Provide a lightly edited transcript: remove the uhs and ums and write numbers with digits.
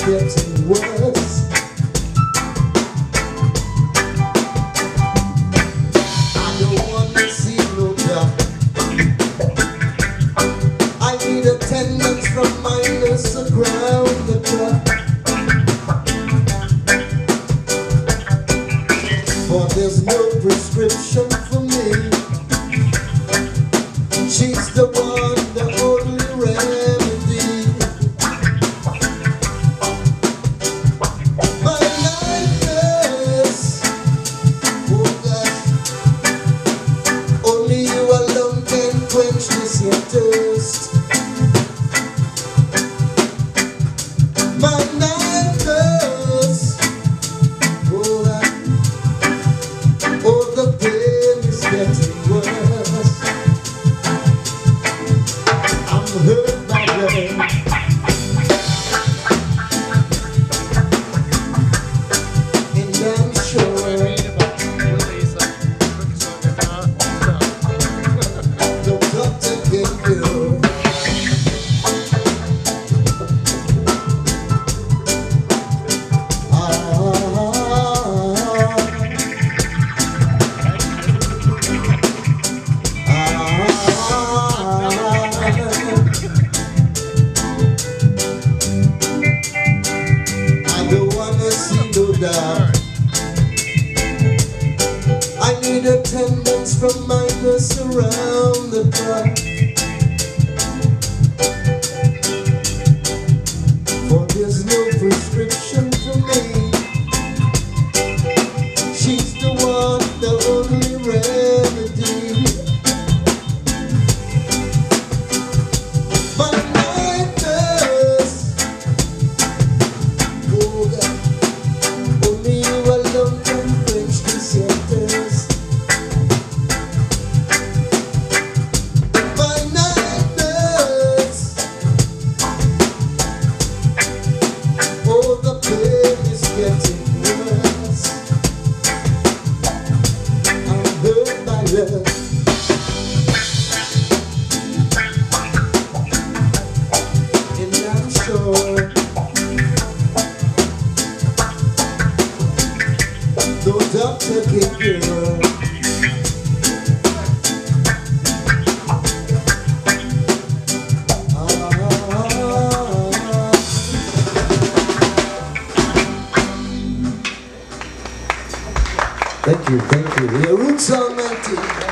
getting worse. I don't want to see no doctor. I need attendance from my nurse around the clock. For there's no prescription for me. She's the one, the only remedy. My nightmares, oh gosh, only you alone can quench this your thirst. My nightmares, oh the pain is getting worse. I'm hurt by love, and I'm sure the doctor can do. I need attendance from my nurse around the clock. For there's no prescription for me. She's the one, the only remedy. My nightmares, oh God, only you alone can quench this your thirst. My nightmares, oh the pain is getting worse. I'm hurt by love, and I'm sure no doctor can cure. Thank you, thank you. The Roots Almighty.